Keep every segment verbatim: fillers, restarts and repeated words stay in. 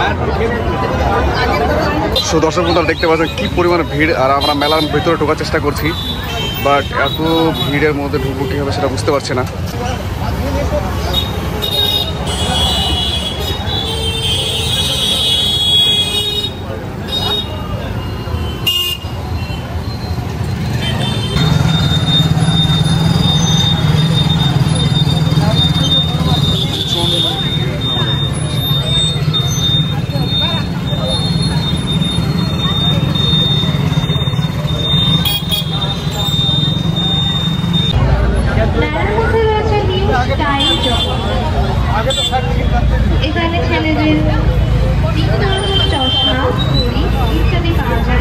So দর্শক বন্ধুরা দেখতে পাচ্ছেন কি পরিমাণে ভিড়, আর আমরা মেলার ভিতরে ঢোকার চেষ্টা করছি, বাট এত ভিড়ের মধ্যে ঢুকবো কীভাবে সেটা বুঝতে পারছি না। এখানে ছেলেদের চশমা ইত্যাদি পাওয়া যায়।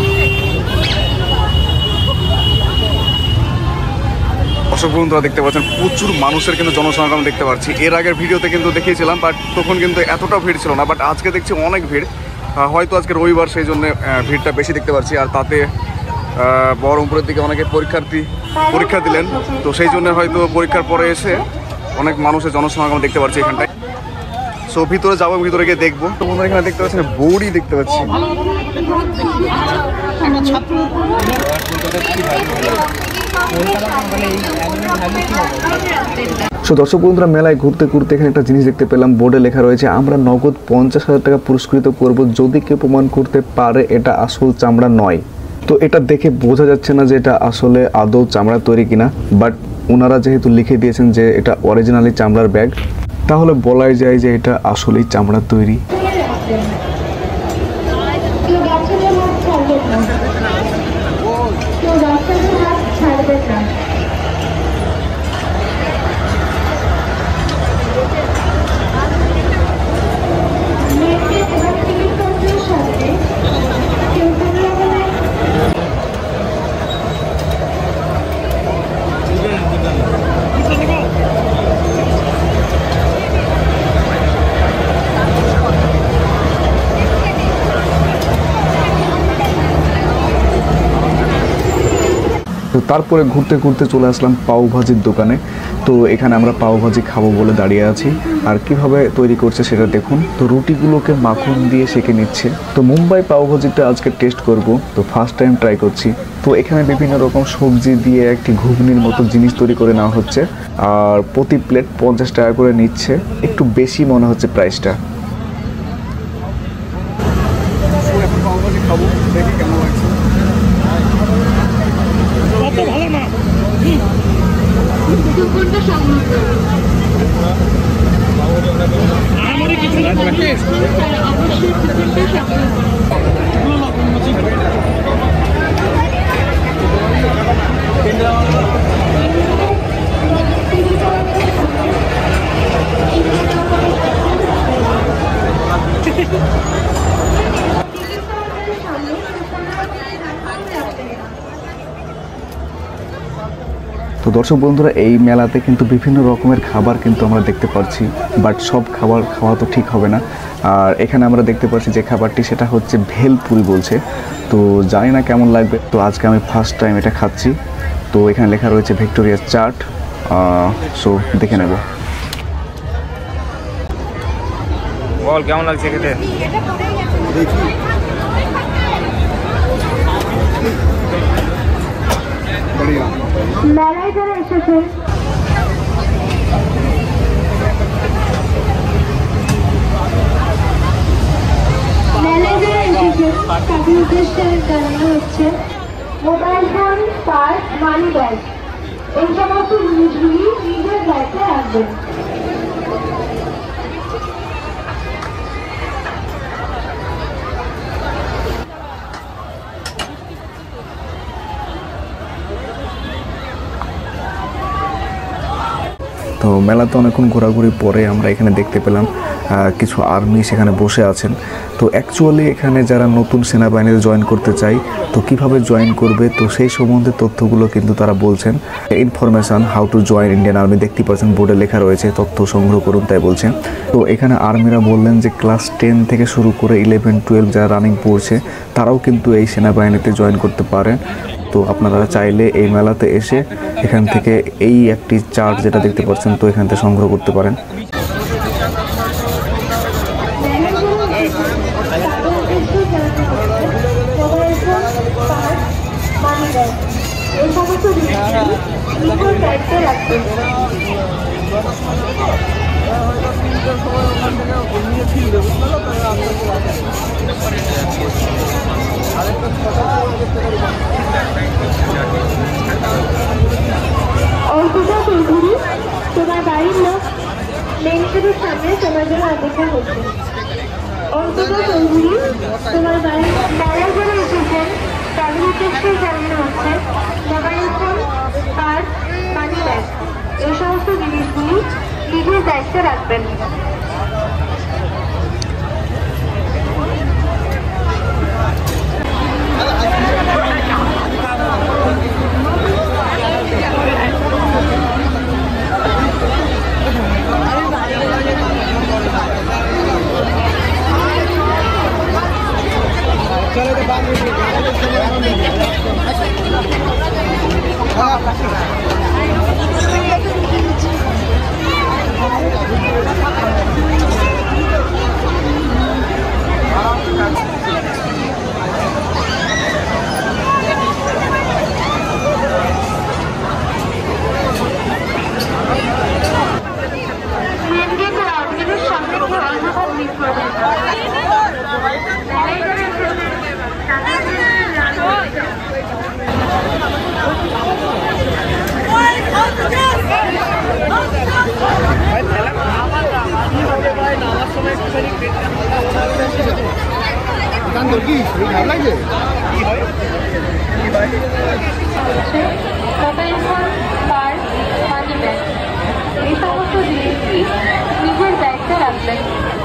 দর্শক বন্ধুরা দেখতে পাচ্ছেন প্রচুর মানুষের কিন্তু জনসমাগম দেখতে পাচ্ছি। এর আগের ভিডিওতে কিন্তু দেখিয়েছিলাম, বাট তখন কিন্তু এতটা ভিড় ছিল না, বাট আজকে দেখছি অনেক ভিড়। হয়তো আজকে রবিবার, সেই জন্য ভিড়টা বেশি দেখতে পাচ্ছি। আর তাতে বহরমপুরের দিকে অনেকে পরীক্ষার্থী পরীক্ষা দিলেন, তো সেই জন্য হয়তো পরীক্ষার পরে এসে অনেক মানুষের জনসমাগম দেখতে পাচ্ছি এখানটায়। সো ভিতরে যাবো, ভিতরে গিয়ে দেখবো। তো বন্ধুরা এখানে দেখতে পাচ্ছেন বৌড়ি দেখতে পাচ্ছি। সো দর্শক বন্ধুরা মেলায় ঘুরতে ঘুরতে এখানে একটা জিনিস দেখতে পেলাম, বোর্ডে লেখা রয়েছে আমরা নগদ পঞ্চাশ হাজার টাকা পুরস্কৃত করব যদি কেউ প্রমাণ করতে পারে এটা আসল চামড়া নয়। তো এটা দেখে বোঝা যাচ্ছে না যে এটা আসলে আদৌ চামড়া তৈরি কিনা, বাট ওনারা যেহেতু লিখে দিয়েছেন যে এটা অরিজিনালি চামড়ার ব্যাগ, তাহলে বলাই যায় যে এটা আসলেই চামড়া তৈরি। তো তারপরে ঘুরতে ঘুরতে চলে আসলাম পাওভাজির দোকানে। তো এখানে আমরা পাওভাজি খাবো বলে দাঁড়িয়ে আছি, আর কিভাবে তৈরি করছে সেটা দেখুন। তো রুটিগুলোকে মাখন দিয়ে সেঁকে নিচ্ছে। তো মুম্বাই পাওভাজিটা আজকে টেস্ট করব, তো ফার্স্ট টাইম ট্রাই করছি। তো এখানে বিভিন্ন রকম সবজি দিয়ে একটি ঘুগনির মতো জিনিস তৈরি করে নেওয়া হচ্ছে, আর প্রতি প্লেট পঞ্চাশ টাকা করে নিচ্ছে, একটু বেশি মনে হচ্ছে প্রাইসটা। পাওভাজি খাবো, দেখি কেমন লাগছে। ভালো না তো দর্শক বন্ধুরা এই মেলাতে কিন্তু বিভিন্ন রকমের খাবার কিন্তু আমরা দেখতে পাচ্ছি, বাট সব খাবার খাওয়া তো ঠিক হবে না। আর এখানে আমরা দেখতে পাচ্ছি যে খাবারটি সেটা হচ্ছে ভেলপুরি বলছে, তো জানি না কেমন লাগবে। তো আজকে আমি ফার্স্ট টাইম এটা খাচ্ছি। তো এখানে লেখা রয়েছে ভিক্টোরিয়া চাট, সো দেখে নেব। বল কেমন লাগছে খেতে? দেখি মেলায় যারা এসেছেন মেলায় যারা এসেছেন তাদের উদ্দেশ্যে জানানো হচ্ছে mobile phone, purse, money bag এই সমস্ত জিনিসগুলি নিজের ব্যাগে রাখবেন। তো মেলাতে অনেকক্ষণ ঘোরাঘুরি পরে আমরা এখানে দেখতে পেলাম কিছু আর্মি সেখানে বসে আছেন। তো অ্যাকচুয়ালি এখানে যারা নতুন সেনাবাহিনীতে জয়েন করতে চায় তো কিভাবে জয়েন করবে, তো সেই সম্বন্ধে তথ্যগুলো কিন্তু তারা বলছেন। Information how to join Indian army দেখতে পাচ্ছেন বোর্ডে লেখা রয়েছে, তথ্য সংগ্রহ করুন তাই বলছেন। তো এখানে আর্মিরা বললেন যে ক্লাস টেন থেকে শুরু করে ইলেভেন টুয়েলভ যারা রানিং পড়ছে তারাও কিন্তু এই সেনাবাহিনীতে জয়েন করতে পারেন। তো আপনারা চাইলে এই মেলাতে এসে এখান থেকে এই একটি চার্ট যেটা দেখতে পাচ্ছেন তো এখান থেকে সংগ্রহ করতে পারেন। মানি ব্যাগ এই সমস্ত জিনিসগুলি নিজের দায়িত্বে রাখবেন। অর্পিতা চৌধুরী, তোমার বাড়ির লোক মেন গেটের সামনে তোমার জন্য অপেক্ষা করছে। অর্পিতা চৌধুরী, তোমার বাড়ির মেলায় যারা এসেছেন তাদের উদ্দেশ্যে জানানো হচ্ছে mobile phone, card, money bag এই সমস্ত জিনিসগুলি নিজের দায়িত্বে রাখবেন। Mobile phone, card, money bag এই সমস্ত জিনিসটি নিজের দায়িত্বে রাখবেন।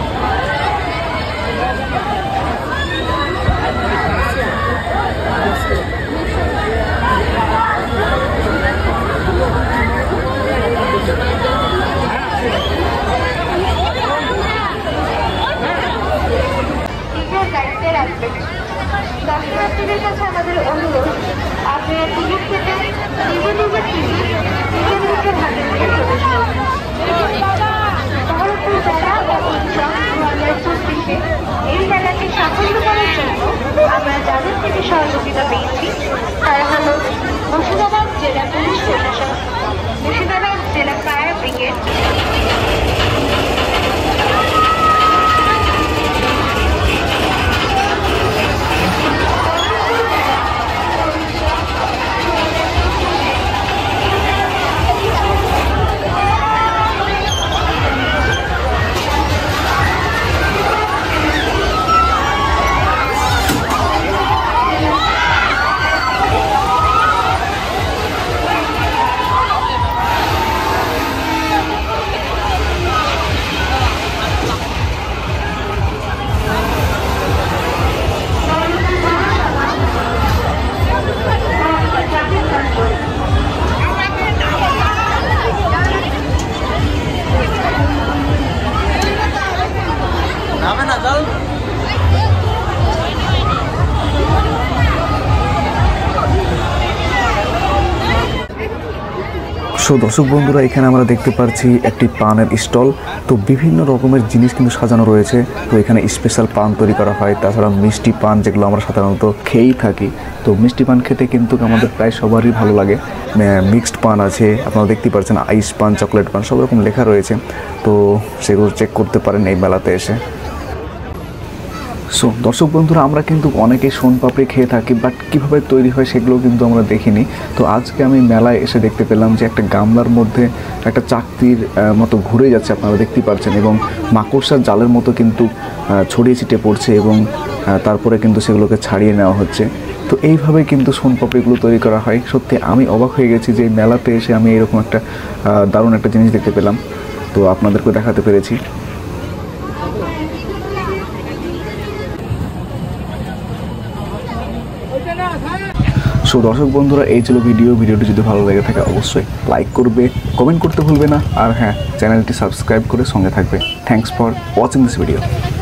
দর্শনার্থীদের কাছে আমাদের অনুরোধ, আপনারা টিকিট কেটে নিজে নিজে টিকিট নিজে নিজের হাতে নিয়ে প্রবেশ করুন। বহরমপুর জেলা ও উৎসব দু হাজার চব্বিশে এই মেলাকে সাফল্য করার জন্য আমরা যাদের থেকে সহযোগিতা পেয়েছি তারা হল মুর্শিদাবাদ জেলা পুলিশ প্রশাসন, মুর্শিদাবাদ জেলা ফায়ার ব্রিগেড, সো দর্শক বন্ধুরা, এখানে আমরা দেখতে পাচ্ছি একটি পানের স্টল। তো বিভিন্ন রকমের জিনিস কিন্তু সাজানো রয়েছে। তো এখানে স্পেশাল পান তৈরি করা হয়, তাছাড়া মিষ্টি পান যেগুলো আমরা সাধারণত খেয়েই থাকি। তো মিষ্টি পান খেতে কিন্তু আমাদের প্রায় সবারই ভালো লাগে। মিক্সড পান আছে, আপনারা দেখতে পাচ্ছেন আইস পান, চকলেট পান সব রকম লেখা রয়েছে। তো সেগুলো চেক করতে পারেন এই মেলাতে এসে। সো দর্শক বন্ধুরা, আমরা কিন্তু অনেকেই সোনপাপড়ি খেয়ে থাকি, বাট কীভাবে তৈরি হয় সেগুলো কিন্তু আমরা দেখিনি। তো আজকে আমি মেলায় এসে দেখতে পেলাম যে একটা গামলার মধ্যে একটা চাকতির মতো ঘুরে যাচ্ছে, আপনারা দেখতে পাচ্ছেন, এবং মাকড়সার জালের মতো কিন্তু ছড়িয়ে ছিটিয়ে পড়ছে, এবং তারপরে কিন্তু সেগুলোকে ছাড়িয়ে নেওয়া হচ্ছে। তো এইভাবে কিন্তু সোনপাপড়িগুলো তৈরি করা হয়। সত্যি আমি অবাক হয়ে গেছি যে মেলাতে এসে আমি এরকম একটা দারুণ একটা জিনিস দেখতে পেলাম। তো আপনাদেরকে দেখাতে পেরেছি। সো দর্শক বন্ধুরা, এই ছিল ভিডিও। ভিডিওটি যদি ভালো লেগে থাকে অবশ্যই লাইক করবে, কমেন্ট করতে ভুলবে না, আর হ্যাঁ, চ্যানেলটি সাবস্ক্রাইব করে সঙ্গে থাকবে। Thanks for watching this video.